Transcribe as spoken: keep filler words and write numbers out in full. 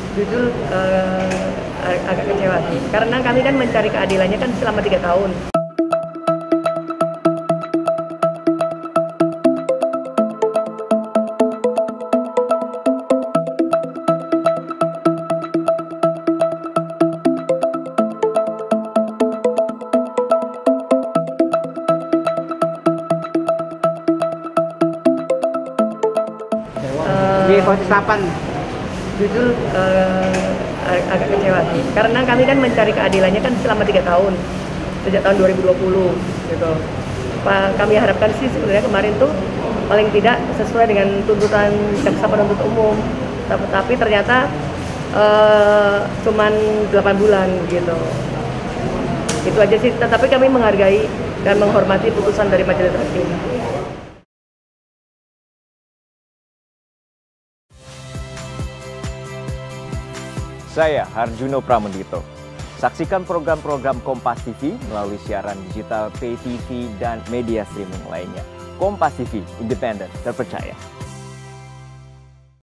Jujur eh, ag- agak kecewa sih, karena kami kan mencari keadilannya kan selama tiga tahun. Di Eh, Komisi delapan. jujur eh, ag- agak kecewa sih, karena kami kan mencari keadilannya kan selama tiga tahun, sejak tahun dua ribu dua puluh gitu. Pak, kami harapkan sih sebenarnya kemarin tuh paling tidak sesuai dengan tuntutan jaksa penuntut umum, tapi, tapi ternyata eh, cuman delapan bulan gitu. Itu aja sih, tetapi kami menghargai dan menghormati putusan dari majelis hakim. Saya Harjuno Pramendito. Saksikan program-program Kompas T V melalui siaran digital, pay T V, dan media streaming lainnya. Kompas T V, independen, terpercaya.